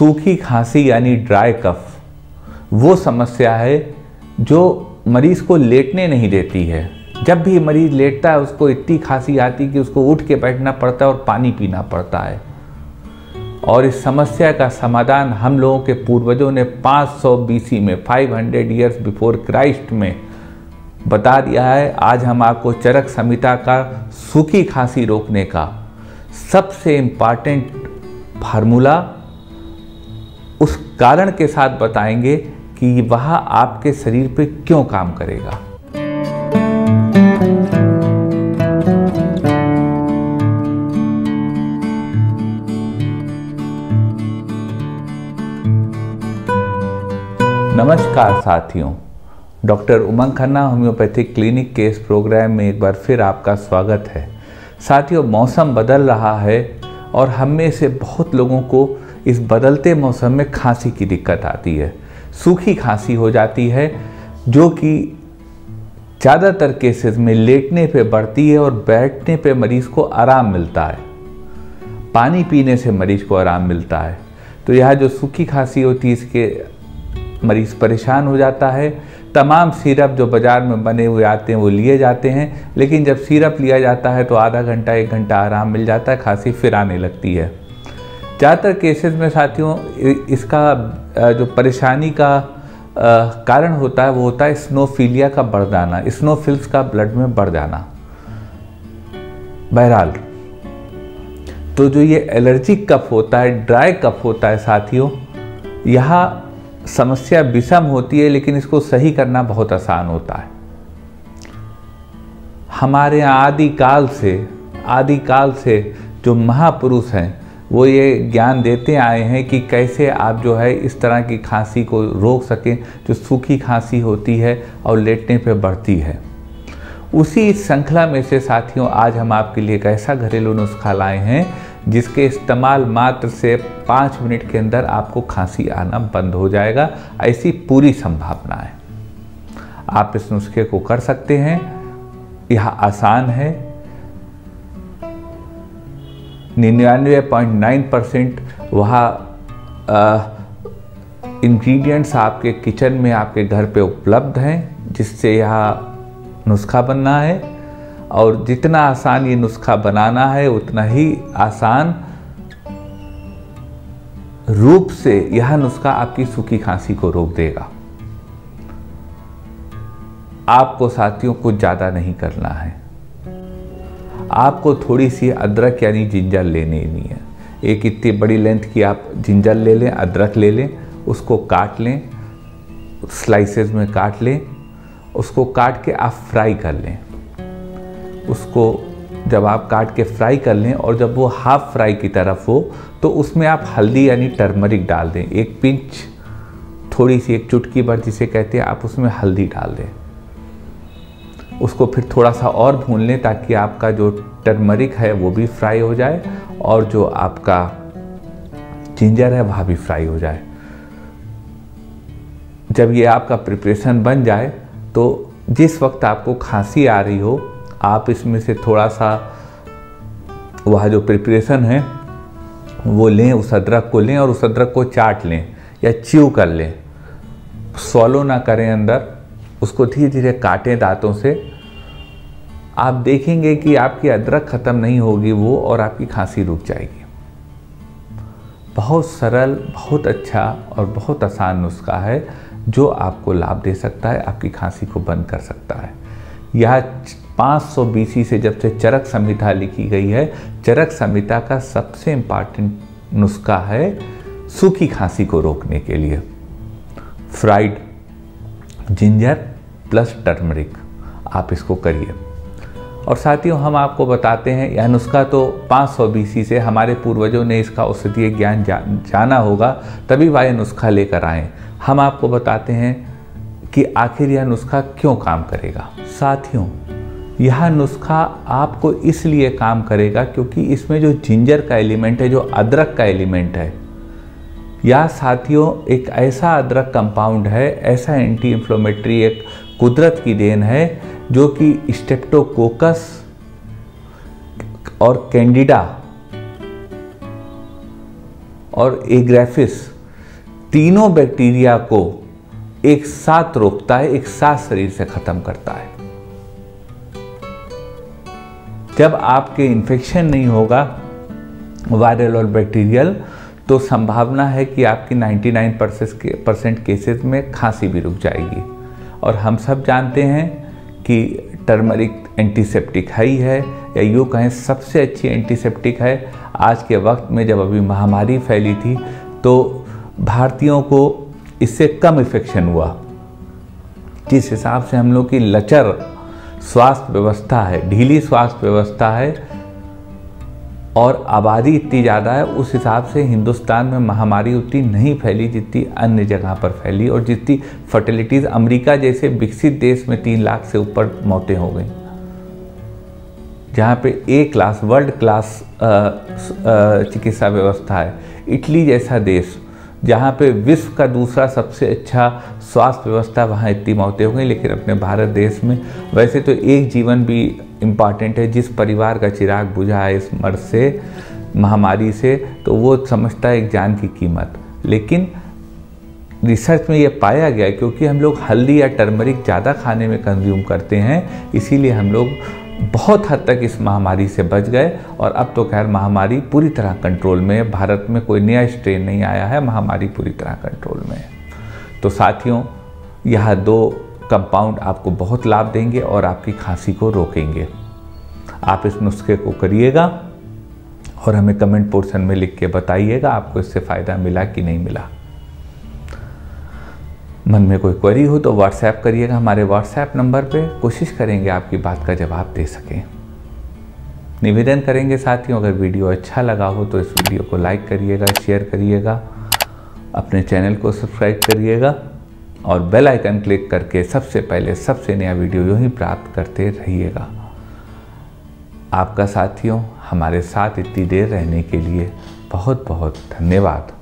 सूखी खांसी यानी ड्राई कफ वो समस्या है जो मरीज़ को लेटने नहीं देती है। जब भी मरीज़ लेटता है उसको इतनी खांसी आती है कि उसको उठ के बैठना पड़ता है और पानी पीना पड़ता है। और इस समस्या का समाधान हम लोगों के पूर्वजों ने 500 BC में 500 ईयर्स बिफोर क्राइस्ट में बता दिया है। आज हम आपको चरक संहिता का सूखी खांसी रोकने का सबसे इम्पॉर्टेंट फार्मूला उस कारण के साथ बताएंगे कि वह आपके शरीर पे क्यों काम करेगा। नमस्कार साथियों, doctor Umang Khanna homeopathic clinic के इस प्रोग्राम में एक बार फिर आपका स्वागत है। साथियों, मौसम बदल रहा है और हम में से बहुत लोगों को इस बदलते मौसम में खांसी की दिक्कत आती है। सूखी खांसी हो जाती है जो कि ज़्यादातर केसेस में लेटने पे बढ़ती है और बैठने पे मरीज़ को आराम मिलता है, पानी पीने से मरीज़ को आराम मिलता है। तो यह जो सूखी खांसी होती है इसके मरीज़ परेशान हो जाता है। तमाम सिरप जो बाज़ार में बने हुए आते हैं वो लिए जाते हैं, लेकिन जब सिरप लिया जाता है तो आधा घंटा 1 घंटा आराम मिल जाता है, खांसी फिर आने लगती है। ज़्यादातर केसेस में साथियों इसका जो परेशानी का कारण होता है वो होता है स्नोफिलिया का बढ़ जाना, स्नोफिल्स का ब्लड में बढ़ जाना। बहरहाल तो जो ये एलर्जिक कफ होता है, ड्राई कफ होता है साथियों, यह समस्या विषम होती है लेकिन इसको सही करना बहुत आसान होता है। हमारे यहाँ आदिकाल से जो महापुरुष हैं वो ये ज्ञान देते आए हैं कि कैसे आप जो है इस तरह की खांसी को रोक सकें जो सूखी खांसी होती है और लेटने पे बढ़ती है। उसी श्रृंखला में से साथियों आज हम आपके लिए एक ऐसा घरेलू नुस्खा लाए हैं जिसके इस्तेमाल मात्र से 5 मिनट के अंदर आपको खांसी आना बंद हो जाएगा, ऐसी पूरी संभावना है। आप इस नुस्खे को कर सकते हैं, यह आसान है। 99.9% वह इंग्रेडिएंट्स आपके किचन में आपके घर पे उपलब्ध हैं जिससे यह नुस्खा बनना है। और जितना आसान ये नुस्खा बनाना है उतना ही आसान रूप से यह नुस्खा आपकी सूखी खांसी को रोक देगा। आपको साथियों कुछ ज़्यादा नहीं करना है, आपको थोड़ी सी अदरक यानी जिंजर लेनी है। एक इतनी बड़ी लेंथ की आप जिंजर ले लें, अदरक ले लें, उसको काट लें, स्लाइसेस में काट लें। उसको काट के आप फ्राई कर लें। उसको जब आप काट के फ्राई कर लें और जब वो हाफ फ्राई की तरफ हो तो उसमें आप हल्दी यानी टर्मरिक डाल दें। 1 पिंच, थोड़ी सी 1 चुटकी भर जिसे कहते हैं, आप उसमें हल्दी डाल दें। उसको फिर थोड़ा सा और भून लें ताकि आपका जो टर्मरिक है वो भी फ्राई हो जाए और जो आपका जिंजर है वह भी फ्राई हो जाए। जब ये आपका प्रिपरेशन बन जाए तो जिस वक्त आपको खांसी आ रही हो आप इसमें से थोड़ा सा वह जो प्रिपरेशन है वो लें, उस अदरक को लें और उस अदरक को चाट लें या च्यू कर लें। स्वॉलो ना करें अंदर, उसको धीरे धीरे काटें दांतों से। आप देखेंगे कि आपकी अदरक ख़त्म नहीं होगी वो और आपकी खांसी रुक जाएगी। बहुत सरल, बहुत अच्छा और बहुत आसान नुस्खा है जो आपको लाभ दे सकता है, आपकी खांसी को बंद कर सकता है। यह 500 BC से जब से चरक संहिता लिखी गई है, चरक संहिता का सबसे इम्पॉर्टेंट नुस्खा है सूखी खांसी को रोकने के लिए। फ्राइड जिंजर प्लस टर्मरिक, आप इसको करिए। और साथियों हम आपको बताते हैं यह नुस्खा तो 500 BC से हमारे पूर्वजों ने इसका औषधीय ज्ञान जाना होगा तभी वह यह नुस्खा लेकर आए। हम आपको बताते हैं कि आखिर यह नुस्खा क्यों काम करेगा। साथियों यह नुस्खा आपको इसलिए काम करेगा क्योंकि इसमें जो जिंजर का एलिमेंट है, जो अदरक का एलिमेंट है, यह साथियों एक ऐसा अदरक कंपाउंड है, ऐसा एंटी इन्फ्लेमेटरी एक कुदरत की देन है जो कि स्ट्रेप्टोकोकस और कैंडिडा और एग्रेफिस तीनों बैक्टीरिया को एक साथ रोकता है, एक साथ शरीर से खत्म करता है। जब आपके इन्फेक्शन नहीं होगा वायरल और बैक्टीरियल, तो संभावना है कि आपकी 99% केसेस में खांसी भी रुक जाएगी। और हम सब जानते हैं कि टर्मरिक एंटीसेप्टिक ही है, या यूँ कहें सबसे अच्छी एंटीसेप्टिक है। आज के वक्त में जब अभी महामारी फैली थी तो भारतीयों को इससे कम इन्फेक्शन हुआ। जिस हिसाब से हम लोग की लचर स्वास्थ्य व्यवस्था है, ढीली स्वास्थ्य व्यवस्था है और आबादी इतनी ज़्यादा है, उस हिसाब से हिंदुस्तान में महामारी उतनी नहीं फैली जितनी अन्य जगह पर फैली, और जितनी फर्टिलिटीज़ अमेरिका जैसे विकसित देश में 3 लाख से ऊपर मौतें हो गई, जहाँ पे A-क्लास वर्ल्ड क्लास चिकित्सा व्यवस्था है। इटली जैसा देश जहाँ पे विश्व का दूसरा सबसे अच्छा स्वास्थ्य व्यवस्था, वहाँ इतनी मौतें हो गई। लेकिन अपने भारत देश में वैसे तो एक जीवन भी इम्पॉर्टेंट है। जिस परिवार का चिराग बुझा है इस मर्ज से, महामारी से, तो वो समझता है एक जान की कीमत। लेकिन रिसर्च में ये पाया गया क्योंकि हम लोग हल्दी या टर्मरिक ज़्यादा खाने में कंज्यूम करते हैं, इसीलिए हम लोग बहुत हद तक इस महामारी से बच गए। और अब तो खैर महामारी पूरी तरह कंट्रोल में है। भारत में कोई नया स्ट्रेन नहीं आया है, महामारी पूरी तरह कंट्रोल में है। तो साथियों, यह 2 कंपाउंड आपको बहुत लाभ देंगे और आपकी खांसी को रोकेंगे। आप इस नुस्खे को करिएगा और हमें कमेंट पोर्शन में लिख के बताइएगा आपको इससे फ़ायदा मिला कि नहीं मिला। मन में कोई क्वेरी हो तो व्हाट्सएप करिएगा हमारे व्हाट्सएप नंबर पे, कोशिश करेंगे आपकी बात का जवाब दे सकें। निवेदन करेंगे साथियों, अगर वीडियो अच्छा लगा हो तो इस वीडियो को लाइक करिएगा, शेयर करिएगा, अपने चैनल को सब्सक्राइब करिएगा और बेल आइकन क्लिक करके सबसे पहले सबसे नया वीडियो यूँ ही प्राप्त करते रहिएगा। आपका साथियों हमारे साथ इतनी देर रहने के लिए बहुत बहुत धन्यवाद।